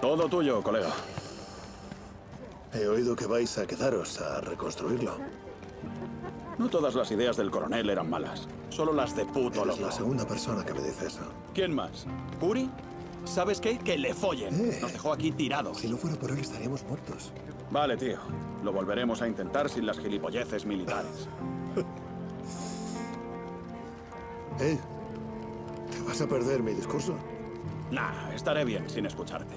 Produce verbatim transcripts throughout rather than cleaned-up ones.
Todo tuyo, colega. He oído que vais a quedaros a reconstruirlo. No todas las ideas del coronel eran malas. Solo las de puto Eres loco. la segunda persona que me dice eso. ¿Quién más? ¿Puri? ¿Sabes qué? Que le follen. Eh. Nos dejó aquí tirados. Si no fuera por él, estaríamos muertos. Vale, tío. Lo volveremos a intentar sin las gilipolleces militares. ¿Eh? ¿Te vas a perder mi discurso? Nah, estaré bien sin escucharte.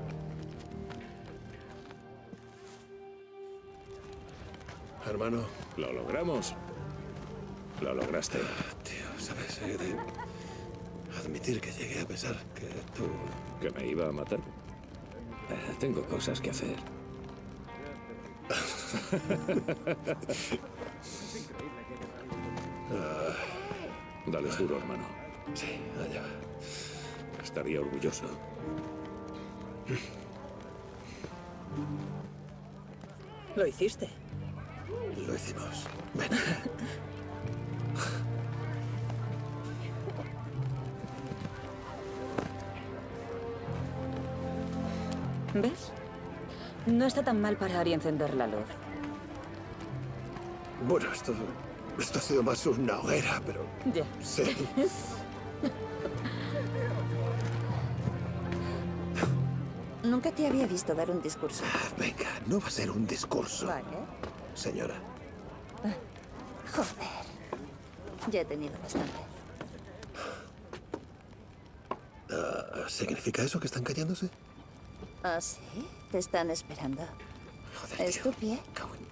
Hermano. Lo logramos. Lo lograste. Tío, ¿sabes? He de admitir que llegué a pensar que tú... ¿Que me iba a matar? Eh, tengo cosas que hacer. Ah, Dale duro, hermano. sí, allá va. Estaría orgulloso. Lo hiciste. Lo hicimos. Ven. ¿Ves? No está tan mal parar y encender la luz. Bueno, esto, esto ha sido más una hoguera, pero... Ya. Sí. Nunca te había visto dar un discurso. Ah, venga, no va a ser un discurso. Vale. Señora. Joder. Ya he tenido bastante. Ah, ¿significa eso que están callándose? ¿Ah, sí? Te están esperando. Joder, ¿Es tío. tu pie? Cago en-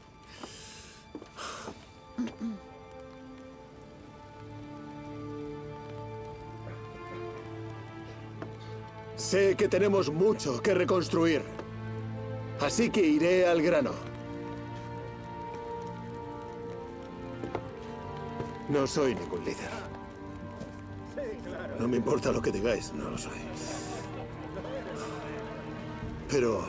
Sé que tenemos mucho que reconstruir. Así que iré al grano. No soy ningún líder. No me importa lo que digáis, no lo soy. Pero...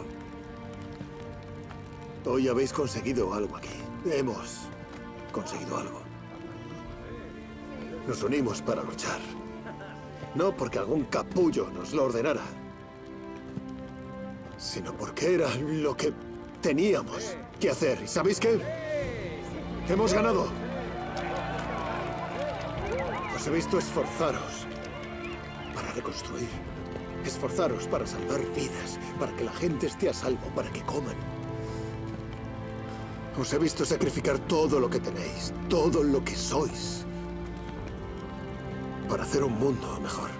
hoy habéis conseguido algo aquí. Hemos conseguido algo. Nos unimos para luchar. No porque algún capullo nos lo ordenara, sino porque era lo que teníamos que hacer. ¿Y sabéis qué? ¡Hemos ganado! Os he visto esforzaros para reconstruir. Esforzaros para salvar vidas, para que la gente esté a salvo, para que coman. Os he visto sacrificar todo lo que tenéis, todo lo que sois, para hacer un mundo mejor.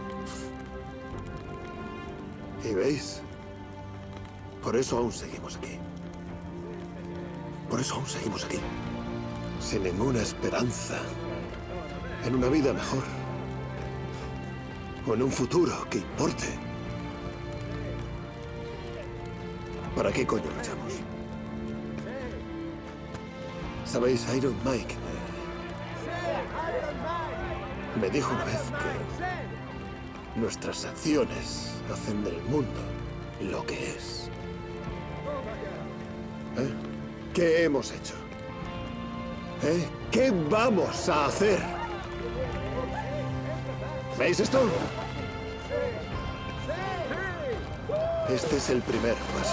¿Y veis? Por eso aún seguimos aquí. Por eso aún seguimos aquí. Sin ninguna esperanza en una vida mejor. O en un futuro que importe. ¿Para qué coño luchamos? ¿Sabéis? Iron Mike me, me dijo una vez que nuestras acciones hacen del mundo lo que es. ¿Eh? ¿Qué hemos hecho? ¿Eh? ¿Qué vamos a hacer? ¿Veis esto? Este es el primer paso.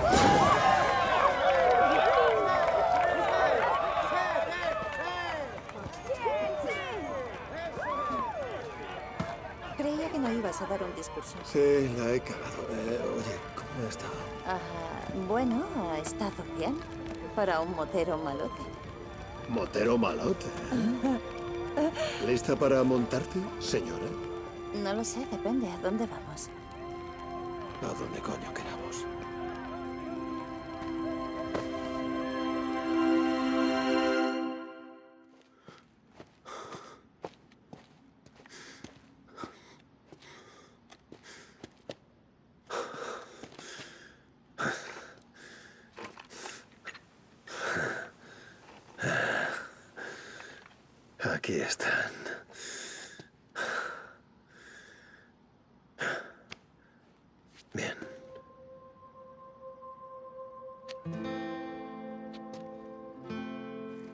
Creía que no ibas a dar un discurso. Sí, la he cagado. Eh, oye, ¿cómo ha estado? Ah, bueno, ha estado bien. Para un motero malote. Motero malote. ¿Eh? ¿Lista para montarte, señora? No lo sé, depende. ¿A dónde vamos? A donde coño queramos. Aquí están. Bien.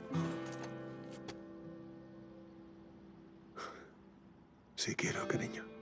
Sí quiero, cariño.